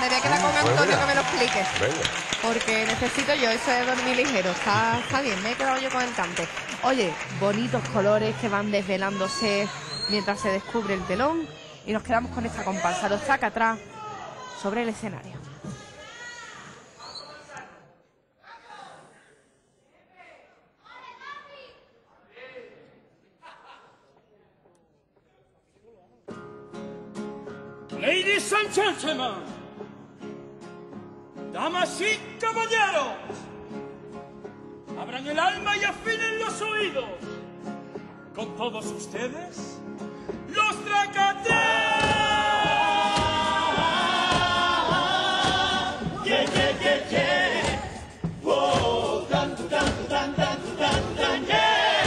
Me voy a quedar con Antonio venga. que me lo explique. Venga. Porque necesito yo eso de dormir ligero. Está bien, me he quedado yo con el cante. Oye, bonitos colores que van desvelándose mientras se descubre el telón. Y nos quedamos con esta comparsa. Los saca atrás sobre el escenario. Ladies and gentlemen, damas y caballeros, abran el alma y afinen los oídos. Con todos ustedes, los Dracateros. Yeah, yeah, yeah, yeah. Whoa, tan, tu, tan, tu, tan, tan, tu, tan, tu, tan, yeah.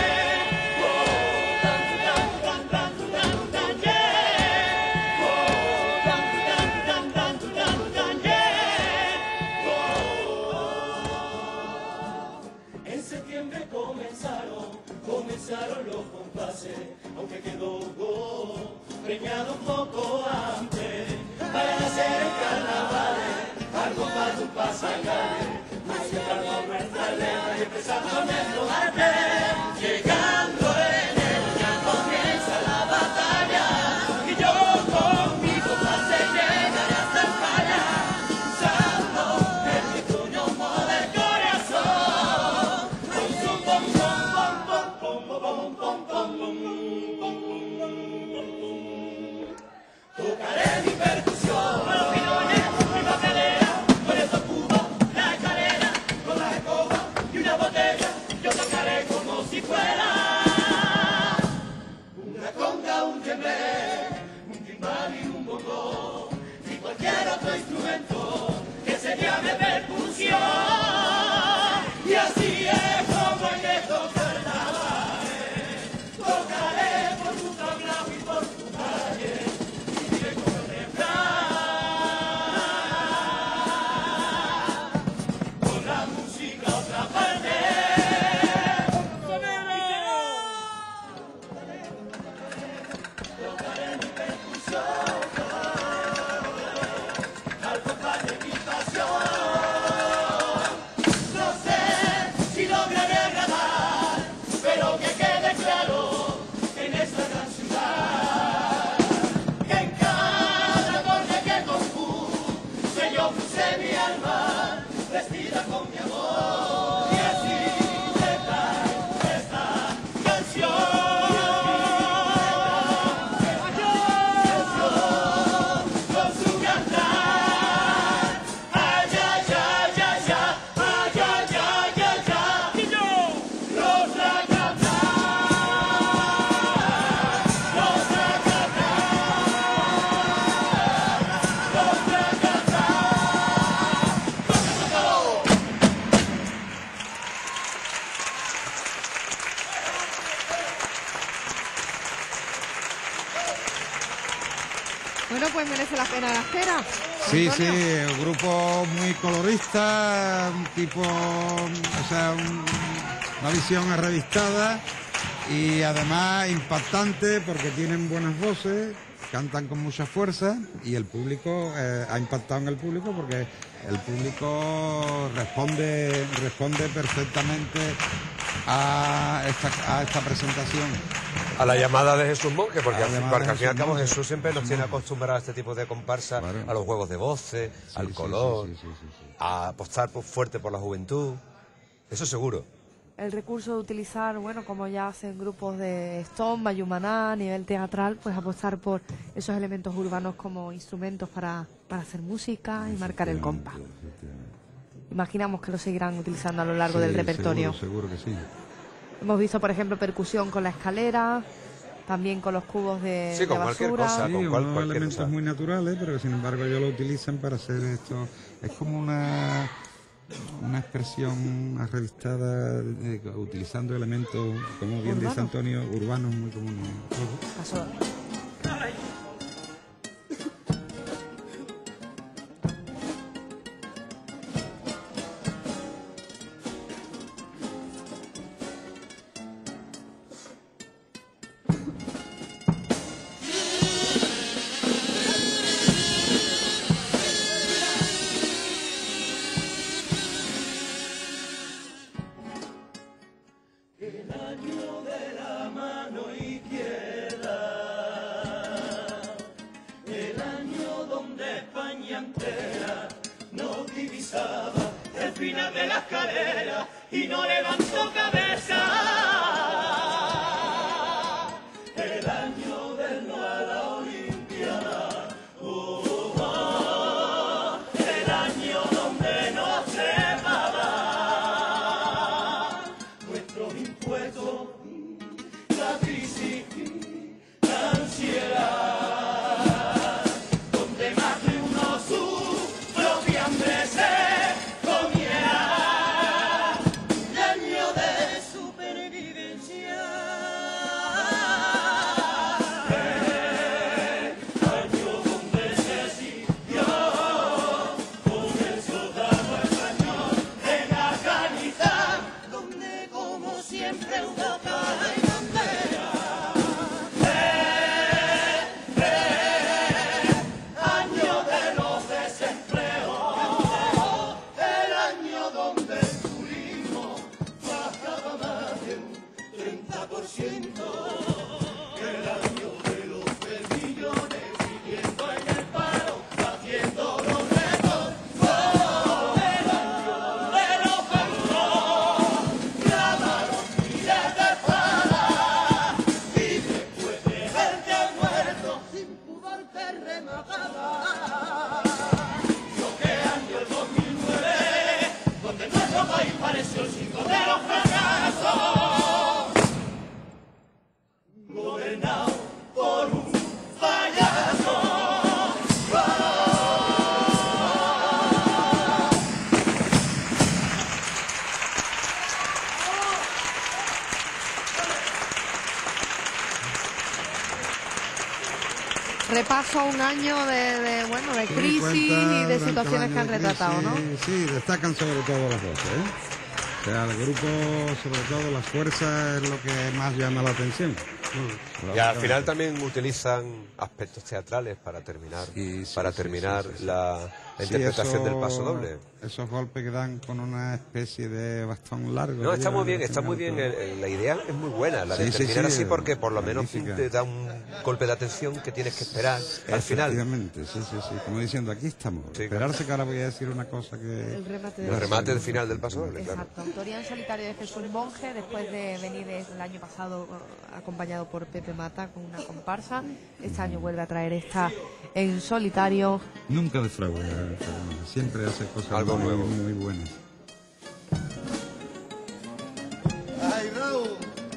Comenzaron los compases, aunque quedó preñado un poco antes, para nacer en carnavales, algo para tu pasagales, musicando nuestra letra y empezando nuestro arte, llegando enero ya comienza la batalla, y yo con mi compás llegaré hasta España, usando el mi puño del corazón, con su bombón. Tocaré mi percusión, los pilones, mi papelera, con estos cubos, la escalera, con las escobas y una botella, yo tocaré como si fuera una conga, un djembe, un timbal y un bongo, y cualquier otro instrumento que se llame percusión, y así es como en estos carnavales tocaré por tu tablao y por tu calle, y diré como el refrán, con la música a otra parte. Tocaré mi percusión al compás de mi pasión. No sé si lograré agradar, pero que quede claro en esta gran ciudad que en cada acorde que compuse yo puse mi alma vestida con mi amor, y así esta canción con su cantar. Ay, ay, ay, ay, ay, ay, ay, ay, ay, ay. Y yo, los Dracateros, los Dracateros, los Dracateros. Bueno, pues merece la pena la espera. Sí, Antonio. sí, un grupo muy colorista, un tipo, o sea, una visión arrevistada y además impactante porque tienen buenas voces, cantan con mucha fuerza y el público ha impactado en el público porque el público responde perfectamente a esta presentación. A la llamada de Jesús Monge, porque A la al fin llamada de y al Jesús cabo Monge. Jesús siempre nos tiene acostumbrados a este tipo de comparsa, Claro. a los juegos de voces, al color, sí. a apostar fuerte por la juventud. Eso seguro. El recurso de utilizar, bueno, como ya hacen grupos de Stone, Bayumaná, a nivel teatral, pues apostar por esos elementos urbanos como instrumentos para hacer música y marcar el compás. Imaginamos que lo seguirán utilizando a lo largo del repertorio. Seguro que sí. Hemos visto, por ejemplo, percusión con la escalera, también con los cubos de, Sí, con de cualquier basura. cosa. Sí, con unos cualquier elementos cosa. muy naturales, pero que sin embargo ellos lo utilizan para hacer esto. Es como una expresión arrevistada, utilizando elementos, como bien dice Urbano. Antonio, urbanos muy comunes. Paso. España entera no divisaba el final de la escalera y no levantó cabeza. El año del no a la Olimpiada, el año donde no se paga nuestros impuestos, la crisis, la ansiedad, donde más de uno su propia hambre se comía, el año de supervivencia. Siempre Europa y bandera, año de los desempleos, el año donde el turismo bajaba más de un 30%, el año de los 3 millones viviendo en el paro, haciendo los retos, el año de los bancos clamaron miles de espadas y después de verte al muerto sin pudor te remataba. Lo que año el 2009, donde nuestro país pareció el circo de los fracasos, gobernado por un payaso. Repaso un año de crisis y de situaciones que han retratado, ¿no? Sí, destacan sobre todo las voces, ¿eh? O sea, el grupo, sobre todo las fuerzas, es lo que más llama la atención. Y al final también utilizan aspectos teatrales para terminar, Sí, la interpretación del paso doble. Esos golpes que dan con una especie de bastón largo. No, está muy bien, la idea es muy buena, la de terminar así, porque por lo menos te da un golpe de atención que tienes que esperar al final. Efectivamente, sí, como diciendo, aquí estamos. Sí, Esperarse que ahora voy a decir una cosa que... El remate El remate del final del paso doble, claro. Exacto, autoría en solitario de Jesús Monge, después de venir el año pasado acompañado por Pepe Mata con una comparsa. Este año vuelve a traer esta en solitario. Nunca defrauda, siempre hace cosas Algo nuevo, muy buenas. ¡Ay, Raúl!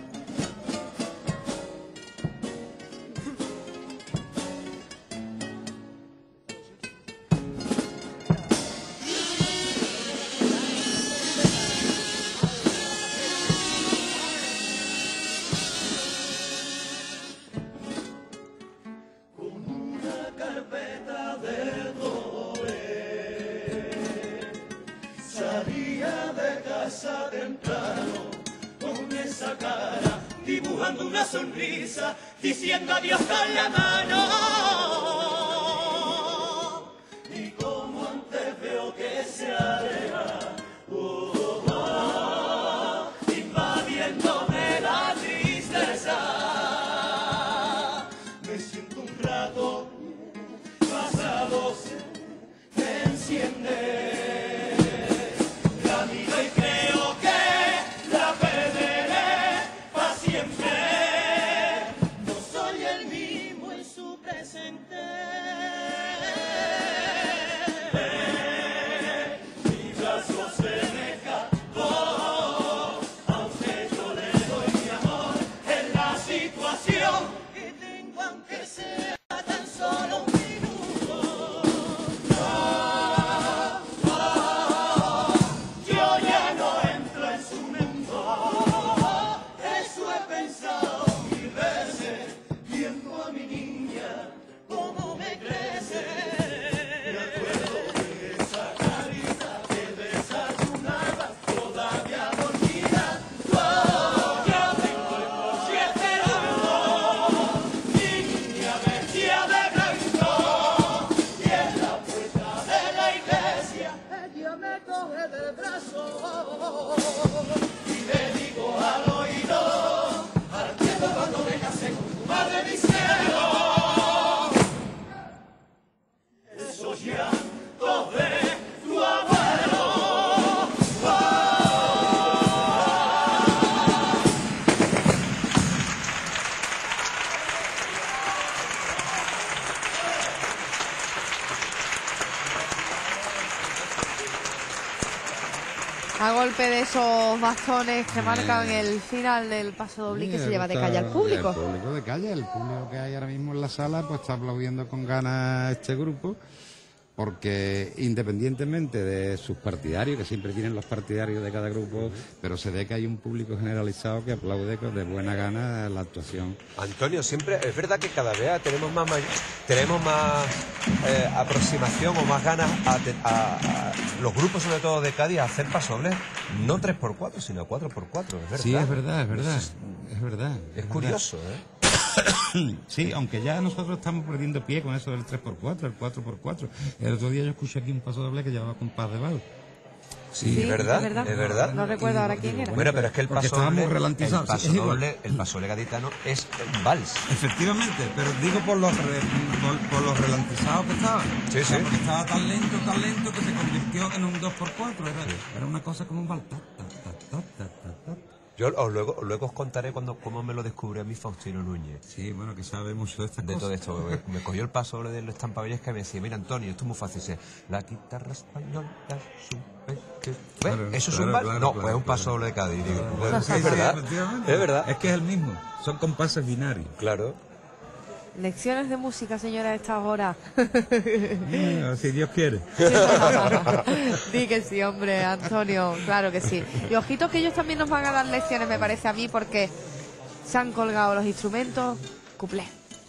Dibujando una sonrisa, diciendo adiós con la mano. Y como antes veo que se aleja, invadiéndome la tristeza, me siento un rato pasado, me enciende. Que tengo aunque sea tan solo un minuto. Yo ya no entro en su mundo. Eso he pensado 1000 veces, viendo a mi niña cómo me crece. Me acuerdo de esa carita que desayunaba todavía dormida. Ya tengo el coche esperando. Ella me coge del brazo y le digo al oído, al tiempo cuando me casé con tu madre, mi cielo, eso ya A golpe de esos bastones que marcan el final del paso doble y que se lleva de calle al público. El público de calle, el público que hay ahora mismo en la sala, pues está aplaudiendo con ganas este grupo, porque independientemente de sus partidarios, que siempre tienen los partidarios de cada grupo, pero se ve que hay un público generalizado que aplaude de buena gana la actuación. Antonio, siempre es verdad que cada vez tenemos más aproximación o más ganas a los grupos, sobre todo de Cádiz, a hacer pasobles, no 3x4, sino 4x4, es verdad. Sí, es verdad, es verdad. Es curioso, ¿eh? Sí, aunque ya nosotros estamos perdiendo pie con eso del 3x4, el 4x4. El otro día yo escuché aquí un paso doble que llevaba compás de vals. Sí, es verdad. No recuerdo ahora quién era. Bueno, pero es que el paso doble, el paso doble gaditano es vals. Efectivamente, pero digo por los ralentizados que estaban. Sí, sí. Porque estaba tan lento que se convirtió en un 2x4. Era una cosa como un vals. Yo luego os contaré cómo me lo descubrió a mí Faustino Núñez. Sí, bueno, que sabe mucho de estas cosas. Todo esto. Me cogió el paso doble de los estampabillas que me decía, mira Antonio, esto es muy fácil. Dice, la guitarra española Claro, ¿eso es un vals? No, pues es un paso doble de Cádiz. Digo, bueno, Sí, es verdad. efectivamente. Es verdad. Es que es el mismo. Son compases binarios. Claro. Lecciones de música, señora, a esta hora. Si Dios quiere. Di que sí, hombre, Antonio, claro que sí. Y ojitos que ellos también nos van a dar lecciones, me parece a mí, porque se han colgado los instrumentos. Cuplé.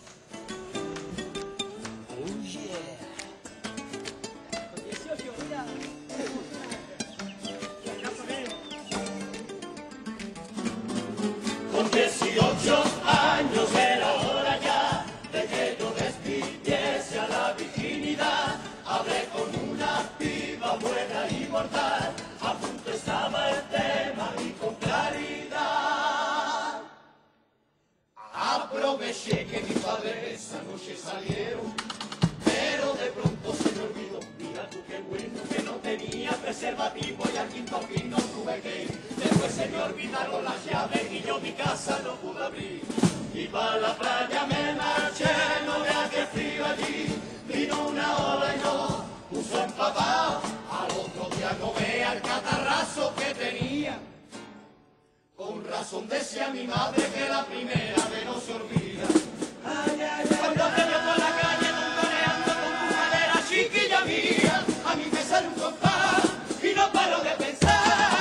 Con 18 años era hora ya de que yo despidiese a la virginidad. Hablé con una piba buena y mortal, a punto estaba el tema y con claridad. Aproveché que mi padre esa noche salieron, pero de pronto se me olvidó. Mira tú qué bueno que no tenía preservativo y al quinto fin no tuve que ir. Después se me olvidaron las llaves y yo mi casa no pude abrir. Y para la playa me marché, no vea qué frío allí. Vino una ola y no puso empapado. Al otro día no vea el catarrazo que tenía. Con razón decía mi madre que la primera vez no se olvida. Ay, ay, ay, cuando te veo por la calle tontoneando con tu madera, chiquilla mía, a mí me sale un compás y no paro de pensar.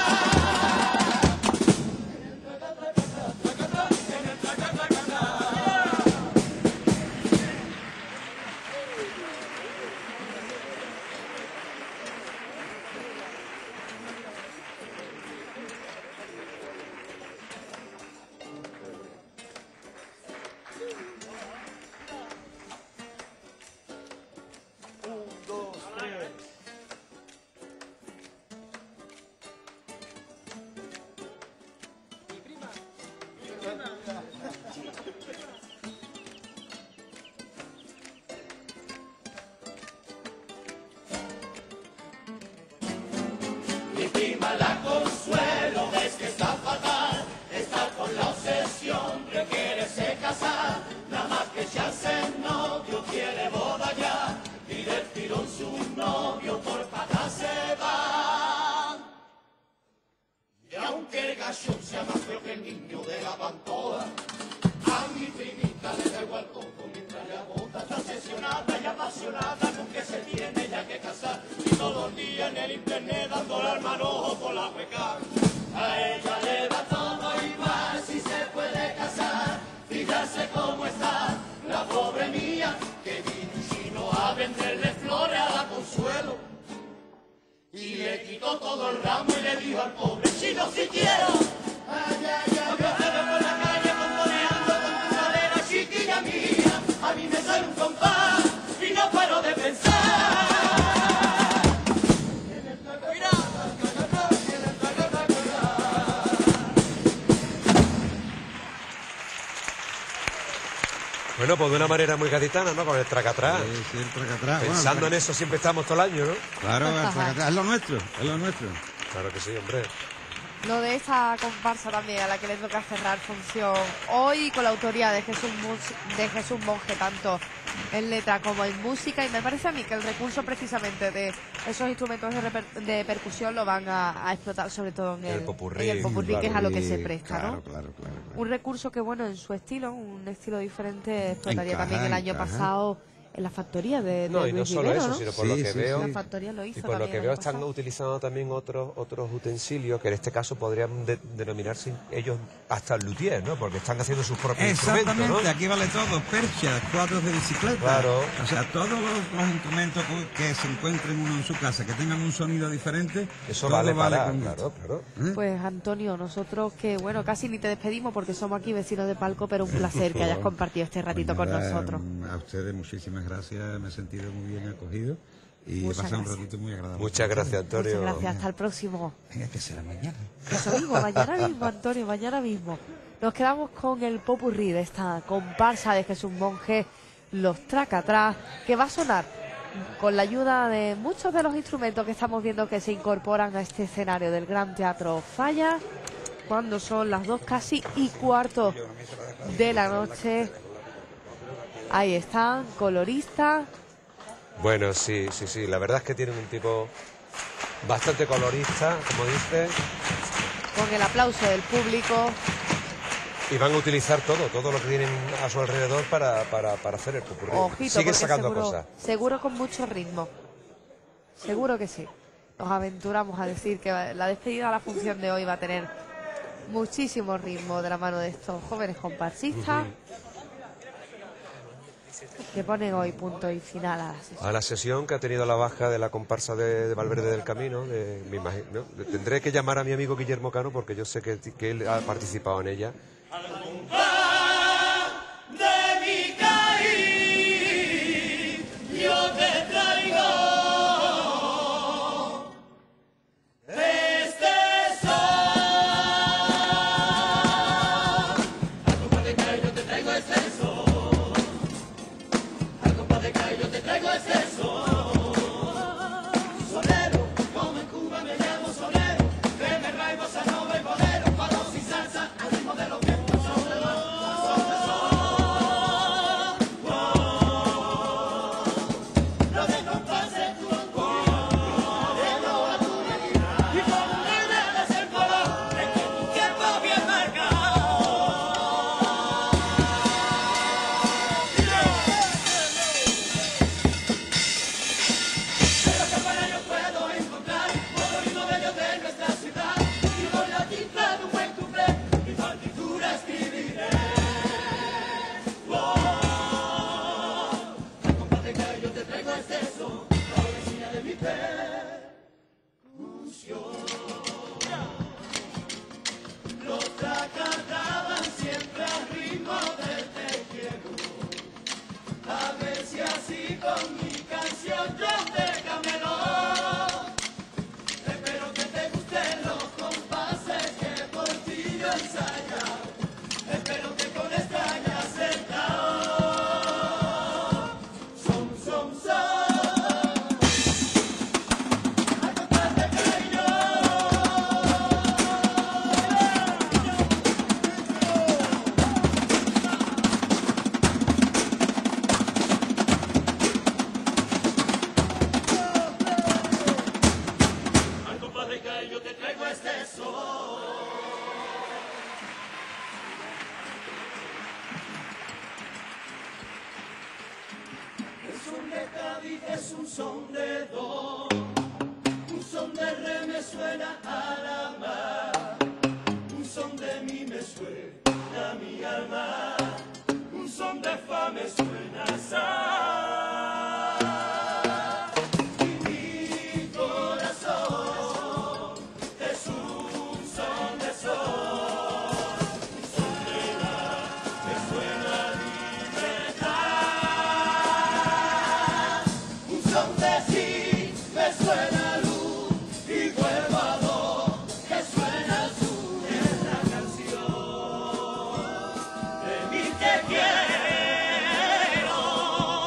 Mi prima la consuelo, ves que está fatal, está con la obsesión de quererse casar, nada más que echarse el novio, quiere boda ya, y del tirón su novio por patas se va. Y aunque el gachón sea más feo que el niño de la pantoja, a mi primita le da igual todo mientras la bota está obsesionada y apasionada con que se tiene ya que casar. Y todos los días en el internet dándole al manojo por la hueca. A ella le da todo igual si se puede casar. Fijarse cómo está la pobre mía, que vino un chino a venderle flores a la Consuelo. Y le quitó todo el ramo y le dijo al pobre chino, si quiero. Ay, ay, ay, porque te veo por la calle contoneando con tu madera, chiquilla mía, a mí me sale un compás y no paro de pensar. Bueno, pues de una manera muy gaditana, ¿no? Con el tracatrá. Sí, el tracatrá. Pensando en eso siempre estamos todo el año, ¿no? Claro, el tracatrá es lo nuestro, es lo nuestro. Claro que sí, hombre. Lo de esa comparsa también a la que le toca cerrar función hoy con la autoría de Jesús Monje, tanto en letra como en música, y me parece a mí que el recurso precisamente de esos instrumentos de percusión lo van a explotar sobre todo en el popurrí, que es a lo que se presta, ¿no? Claro. Un recurso que, bueno, en su estilo, un estilo diferente, explotaría también el año pasado en la factoría de No, y no Luis solo Rivero, eso, ¿no? sino por lo que veo, La factoría lo hizo y por lo también que el veo año están pasado. utilizando también otros utensilios que en este caso podrían denominarse ellos hasta luthier, ¿no? Porque están haciendo sus propios instrumentos, ¿no? Exactamente, aquí vale todo, perchas, cuadros de bicicleta. Claro. O sea, todos los instrumentos que se encuentren uno en su casa, que tengan un sonido diferente, Eso todo vale para, con claro. Pues Antonio, nosotros que, bueno, casi ni te despedimos porque somos aquí vecinos de palco, pero un placer que hayas compartido este ratito con nosotros. A ustedes muchísimas gracias, me he sentido muy bien acogido y he Muchas pasado un gracias. ratito muy agradable. Muchas gracias, Antonio. Muchas gracias, hasta el próximo. Venga, que será mañana. Eso mismo, mañana mismo, Antonio, mañana mismo. Nos quedamos con el popurrí de esta comparsa de Jesús Monje, los Tracatrás, que va a sonar con la ayuda de muchos de los instrumentos que estamos viendo que se incorporan a este escenario del Gran Teatro Falla, cuando son las 2:15 de la noche. Ahí están, coloristas. Bueno, sí, la verdad es que tienen un tipo bastante colorista, como dices, Con el aplauso del público. y van a utilizar todo lo que tienen a su alrededor para hacer el popurrí. Ojito, Siguen porque sacando cosas. seguro con mucho ritmo. Seguro que sí. Nos aventuramos a decir que la despedida de la función de hoy va a tener muchísimo ritmo de la mano de estos jóvenes comparsistas que ponen hoy punto y final a la sesión. A la sesión que ha tenido la baja de la comparsa de Valverde del Camino, me imagino, ¿no? Tendré que llamar a mi amigo Guillermo Cano porque yo sé que él ha participado en ella. De mi caín, yo te traigo este sol. Al compás de caín yo te traigo este sol. Al compás de caín yo te traigo este sol. Sonero, como en Cuba me llamo sonero, que me traigo esa nova y bolero, palos y salsa al ritmo de los vientos. Es un son de do, un son de re me suena a la mar, un son de mi me suena a mi alma, un son de fa me suena a sa. Y mi corazón es un son de sol, un son de la me suena a libertad. Un son de sí me suena luz y vuelvo a do que suena azul en la canción de mi te quiero.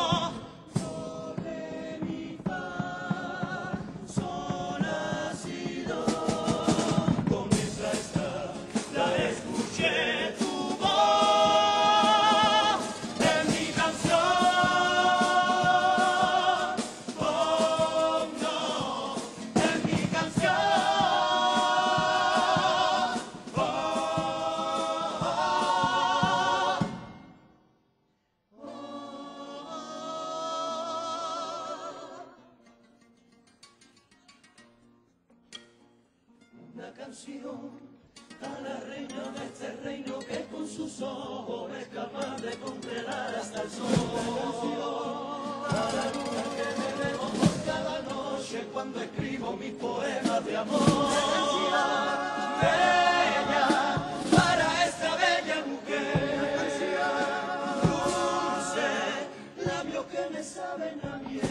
una canción a la reina de este reino que con sus ojos es capaz de congelar hasta el sol. Una canción a la luna que me bebo por cada noche cuando escribo mis poemas de amor. Una canción bella para esta bella mujer. Una canción dulce, labios que me saben a miel.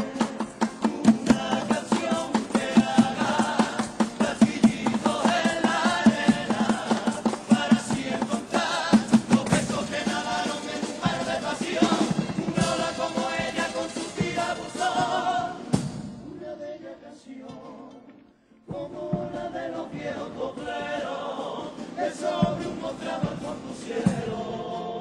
Como la de los viejos copleros que sobre un mostrador compusieron.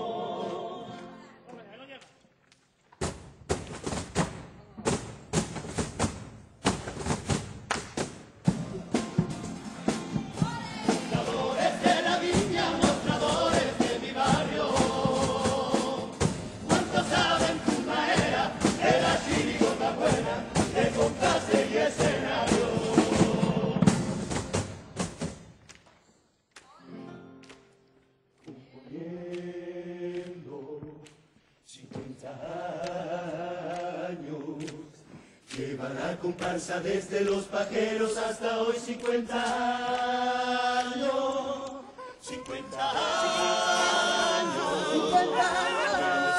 Mostradores de la viña, mostradores de mi barrio, ¿cuántos saben tu manera de la chirigota buena de compase y escenario? 50 años llevan a comparsa desde los pajeros hasta hoy. 50 años, 50 años, 50 años.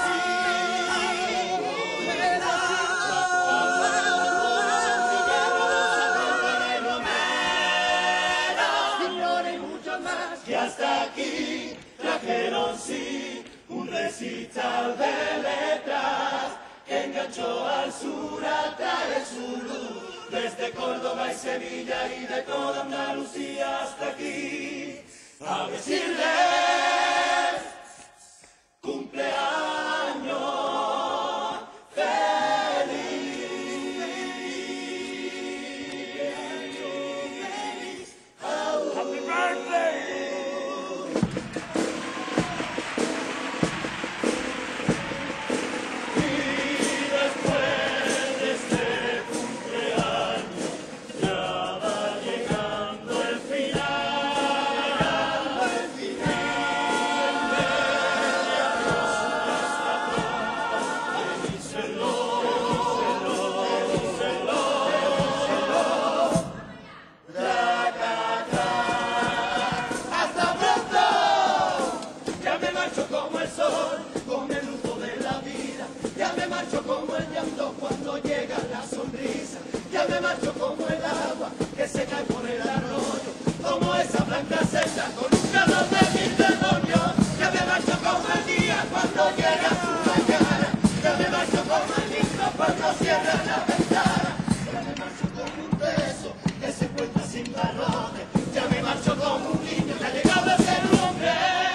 Y mucho más que hasta aquí trajeron sí un recital de letras que enganchó al sur a traer su luz desde Córdoba y Sevilla y de toda Andalucía hasta aquí a decirles cumpleaños feliz. Happy birthday. Cuando llega la sonrisa, ya me marcho como el agua que se cae por el arroyo, como esa blanca cesta con un calor de mil demonios. Ya me marcho como el día cuando llega su mañana, ya me marcho como el viento cuando cierra la ventana, ya me marcho como un beso que se encuentra sin barrotes, ya me marcho como un niño que ha llegado a ser un hombre.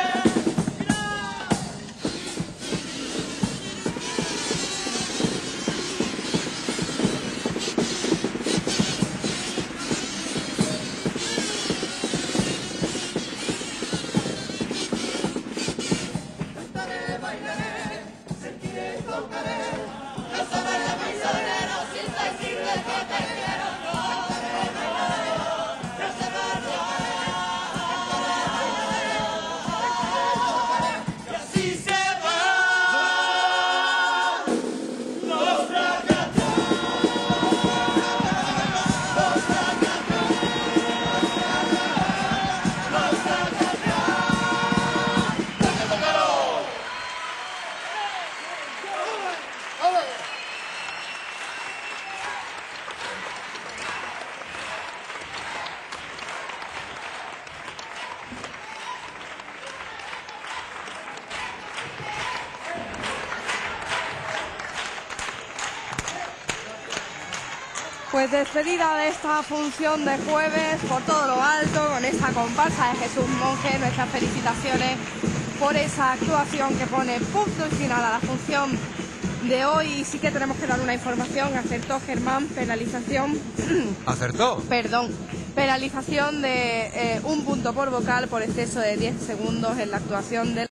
Pues despedida de esta función de jueves por todo lo alto con esta comparsa de Jesús Monje. Nuestras felicitaciones por esa actuación que pone punto y final a la función de hoy. Y sí que tenemos que dar una información. Acertó Germán, penalización. ¿Acertó? Perdón. Penalización de 1 punto por vocal por exceso de 10 segundos en la actuación del